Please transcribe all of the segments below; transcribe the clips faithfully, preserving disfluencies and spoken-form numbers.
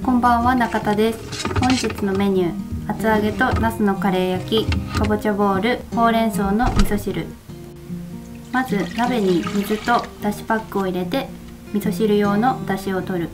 こんばんは、中田です。本日のメニュー、厚揚げとナスのカレー焼き、かぼちゃボール、ほうれん草の味噌汁。まず鍋に水とだしパックを入れて味噌汁用のだしを取る。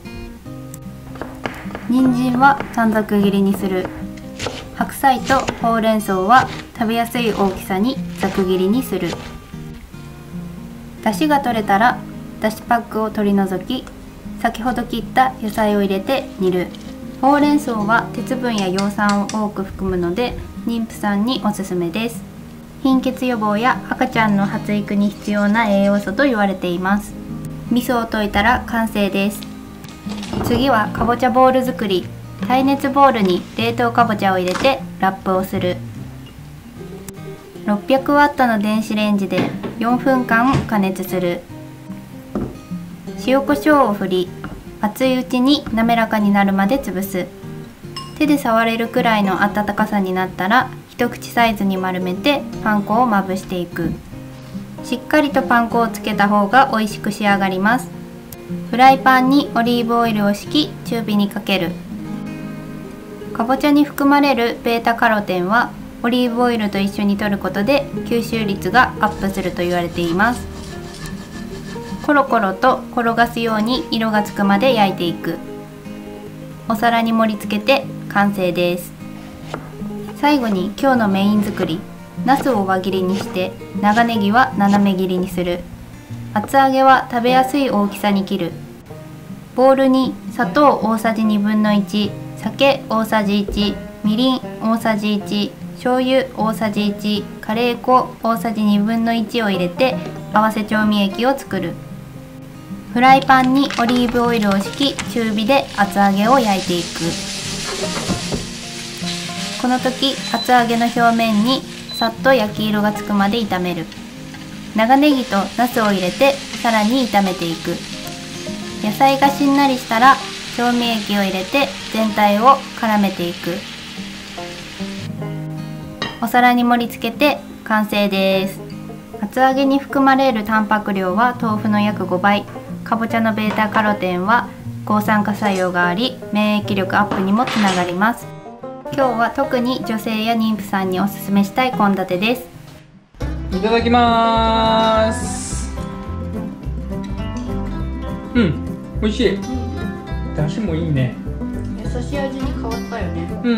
人参は短冊切りにする。白菜とほうれん草は食べやすい大きさにざく切りにする。だしが取れたらだしパックを取り除き、先ほど切った野菜を入れて煮る。ほうれん草は鉄分や葉酸を多く含むので妊婦さんにおすすめです。貧血予防や赤ちゃんの発育に必要な栄養素と言われています。味噌を溶いたら完成です。次はかぼちゃボール作り。耐熱ボウルに冷凍かぼちゃを入れてラップをする。ろっぴゃくワットの電子レンジでよんふんかん加熱する。塩コショウを振り、熱いうちに滑らかになるまで潰す。手で触れるくらいの温かさになったら一口サイズに丸めてパン粉をまぶしていく。しっかりとパン粉をつけた方が美味しく仕上がります。フライパンにオリーブオイルを敷き中火にかける。かぼちゃに含まれる ベータカロテンはオリーブオイルと一緒に摂ることで吸収率がアップすると言われています。コロコロと転がすように色がつくまで焼いていく。お皿に盛り付けて完成です。最後に今日のメイン作り、ナスを輪切りにして長ネギは斜め切りにする。厚揚げは食べやすい大きさに切る。ボウルに砂糖大さじにぶんのいち、酒大さじいち、みりん大さじいち、醤油大さじいち、カレー粉大さじにぶんのいちを入れて合わせ調味液を作る。フライパンにオリーブオイルを敷き中火で厚揚げを焼いていく。この時厚揚げの表面にさっと焼き色がつくまで炒める。長ネギとナスを入れてさらに炒めていく。野菜がしんなりしたら調味液を入れて全体を絡めていく。お皿に盛り付けて完成です。厚揚げに含まれるタンパク量は豆腐の約ごばい、かぼちゃの ベータカロテンは抗酸化作用があり免疫力アップにもつながります。今日は特に女性や妊婦さんにおすすめしたい献立です。 いただきまーす。うん、美味しい。だしもいいね。 優しい味に変わったよね。 うん、うん。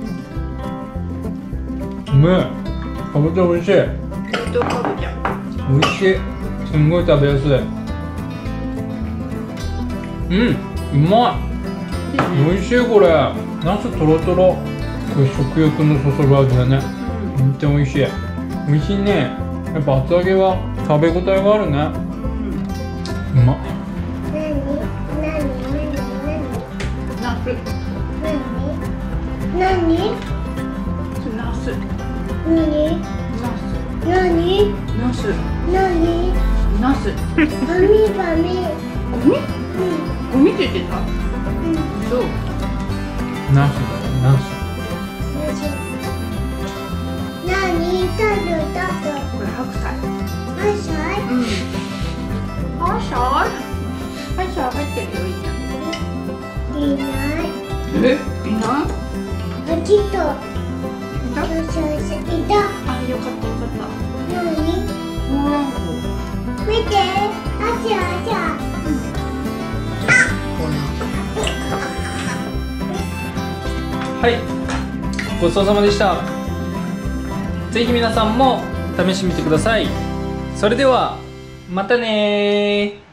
うめえ。かぼちゃ美味しい。 冷凍かぼちゃ。 美味しい。すんごい食べやすい。うん、うまい。美味しいこれ。ナスとろとろ。これ食欲のそそる味だね。めっちゃ美味しい。美味しいね。やっぱ厚揚げは食べ応えがあるね。うまっ。 ナス。 何？何？ ナス。 何？何？ ナス。 何？ ナス。 バミバミ。 ゴミ？ゴミって言ってた？そう。 ナスだよ、ナス。 何？タルタル。 これ白菜。 白菜？ うん。白菜？白菜入ってるよ、いいじゃん。 いない。 え？いない？ あ、きっと。 いた？ よしよし、いた。 あ、よかったよかった。 何？ ほうれん草。 見て。あちゃあちゃ。 はい、ごちそうさまでした。ぜひ皆さんも試してみてください。それではまたねー。